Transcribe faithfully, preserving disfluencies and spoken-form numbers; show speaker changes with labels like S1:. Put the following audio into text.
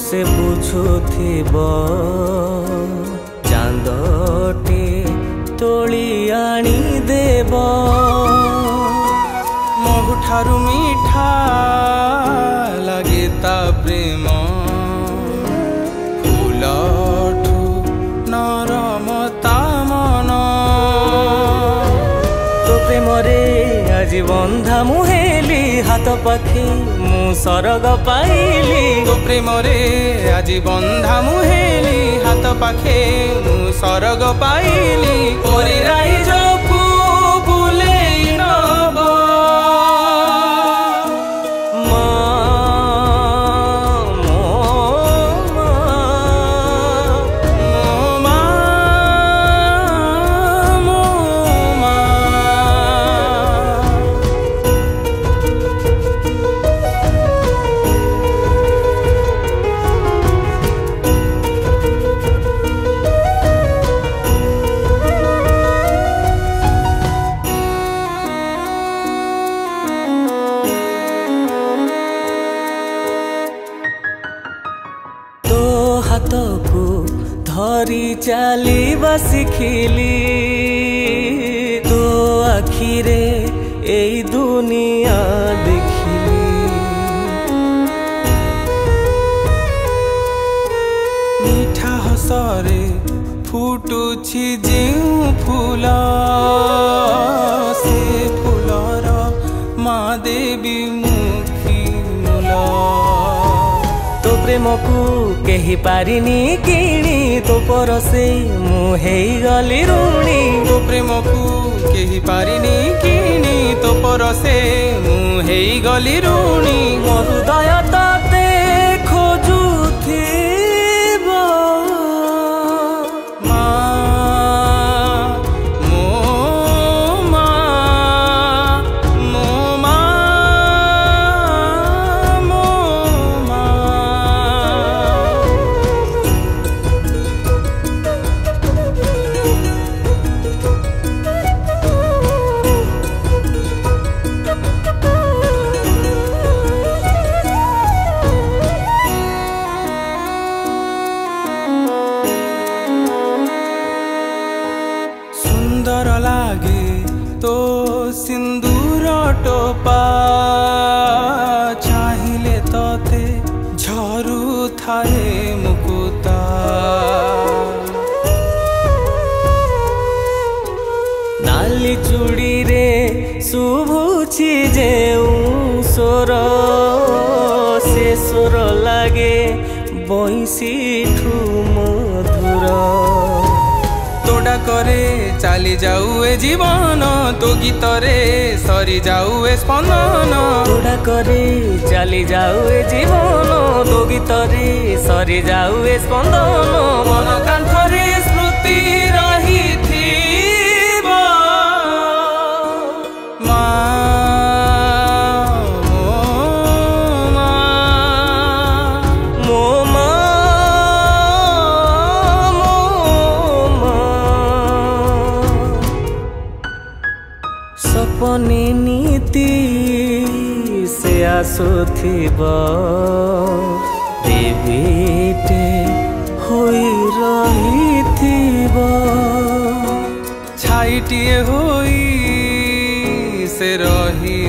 S1: से बुझुथिब चांदटे तोली आनी देव
S2: महुठारु मीठा लगे ता प्रेम फूलठू नरम ता मन
S1: तो प्रेम रे आज बंधा मुहेली हाथ पाखे मु सरग पाइली
S2: तो प्रेम रे आज बंधा मुहेली हाथ पाखे मु सरग पाइली ओरे राइज को बुलेई नब
S1: हाथ को धरी चलीबा शिखिली तो आखिरे एई दुनिया देखिली
S2: मीठा हसरे फुटुछि जेउ फूल से फूलर माँ देवी मुखी मूल
S1: तो प्रेम को केही पारिनी किणी तो परसे मु हेई गली ऋणी
S2: तो प्रेम को केही पारिनी किणी तो परसे मु हेई गली ऋणी
S1: मो हृदय ताते खोजुथिब
S2: सुंदर लागे तो सिंदूर टोपा चाहिले तोते झरू थाए मुकुता
S1: नाली चूड़ी रे शुभुछि जेउ सोर से सोर लागे बंसी ठू मधुर
S2: तोड़ा करे चली जाऊ ए जीवन तो गीत रे सरी जाऊ ए स्पंदन
S1: तोड़ा करे चली जाऊ ए जीवन तो गीत रे सरी जाऊ ए स्पंदन मन कांथरे स्मृति रही थीब सपने नीति से आसुथिब देवीटे होई रहिथिब
S2: छाईटिए होई से रही